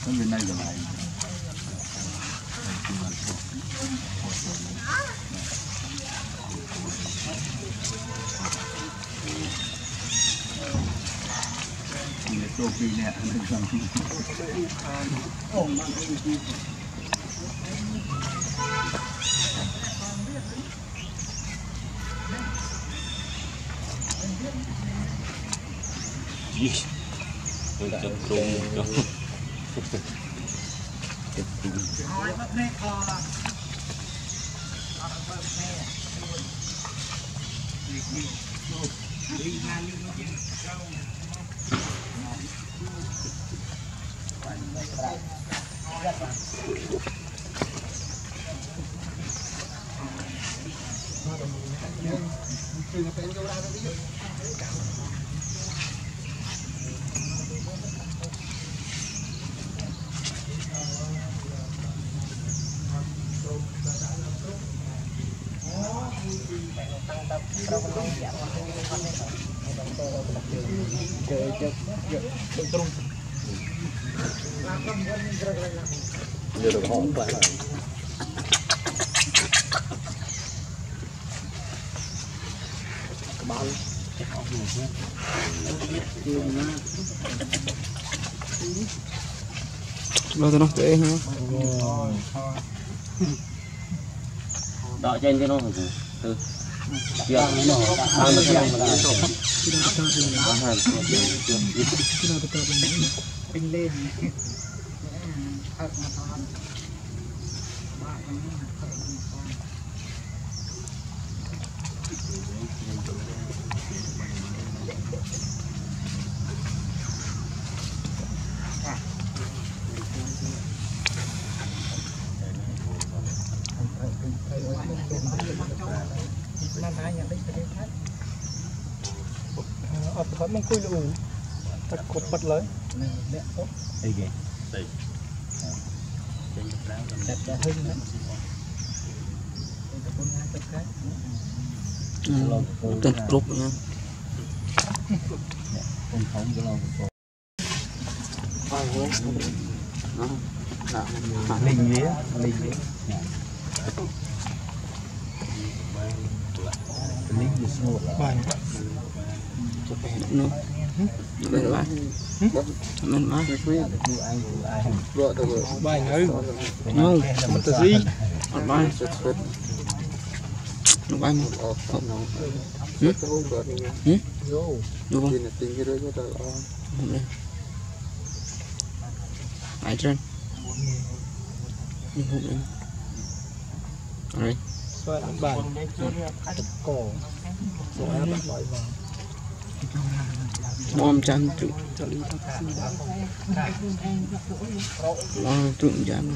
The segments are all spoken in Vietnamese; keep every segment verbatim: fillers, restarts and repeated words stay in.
Cái bên này rồi lại. Ini topi ni ada macam. Oh, Ih, untuk krum tu. Giờ được hỏng quá rồi. Bao lo nó dễ hả? Đợi trên cho nó từ chưa ăn nó ăn nó chưa mà đã Pin lên. Ở khỏi mang cùi lù, ta cột bật lấy. đây kìa đây Đẹp đẹp hơn đấy. Tên group nha. không không cái lâu Đó. Linh vía, linh vía. linh được snow Bài. Nó. Bên bài. Bên bài. Bài nữa. Không, mình tự gì? Ở bài. Nó bài một. Hử? Hử? Vô không? Không đây. Bài trên. Không đây. Alright. Xoay bài. Cổ. Bom chăn trụ lo tượng chăn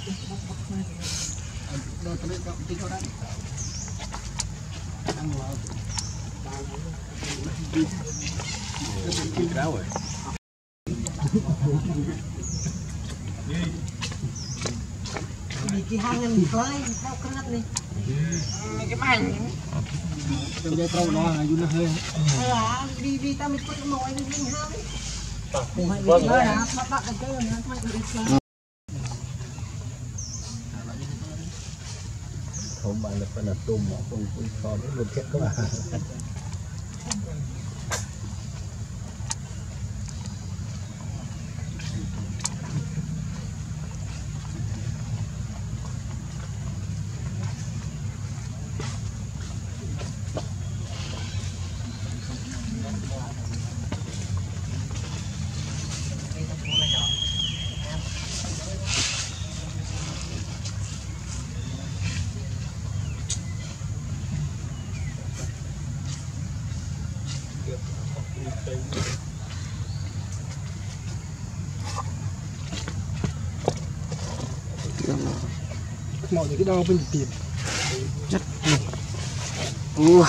Cái hang này play, sao creat này? Cái mảnh. trong dây trâu nó là nó hơi À, đi đi ta mình có cái mồi mình mình hang. Không hay đi nữa hả? Bắt bắt cái nó thay đi. không bạn là phải là tôm mà không không có biết luôn kết các bạn. mọi cái đo bên tiền chắc ua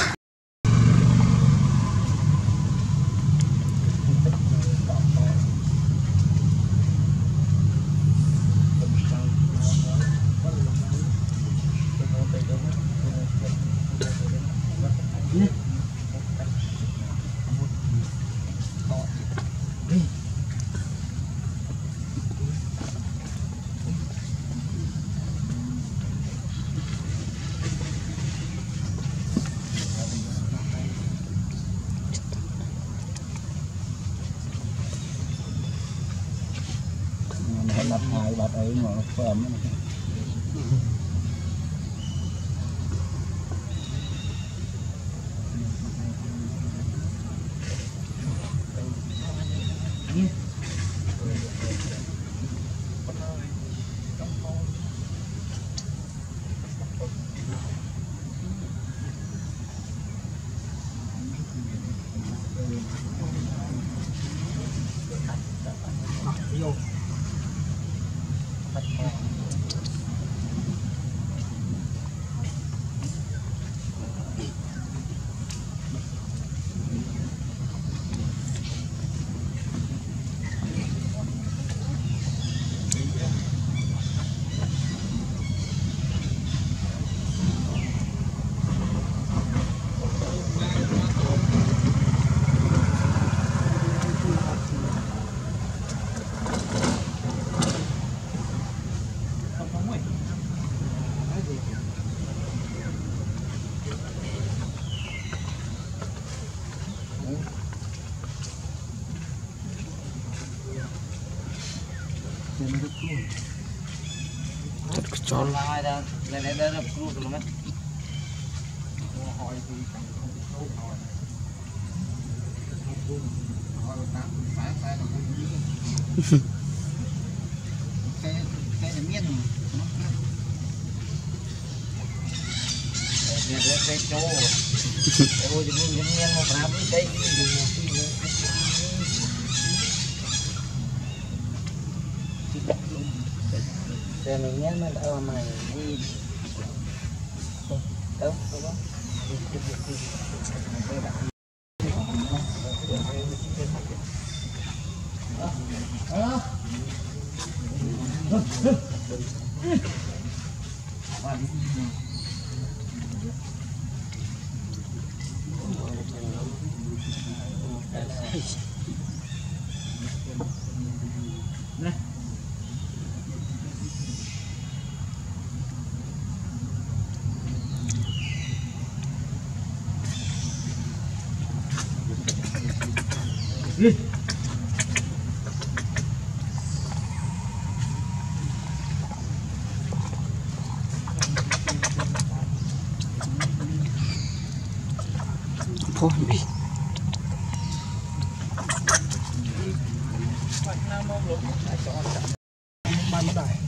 bạt hai bạt ấy mà nó phèm thật cho lại ra đây đây đây là cua rồi mấy cái cái miếng Dia dia keco. Oh jadi jadi yang mau berapa kayak gini. Semenya mana lama ini. Tahu apa? Thôi bị ban mất đại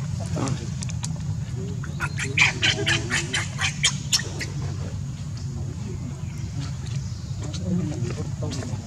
Tông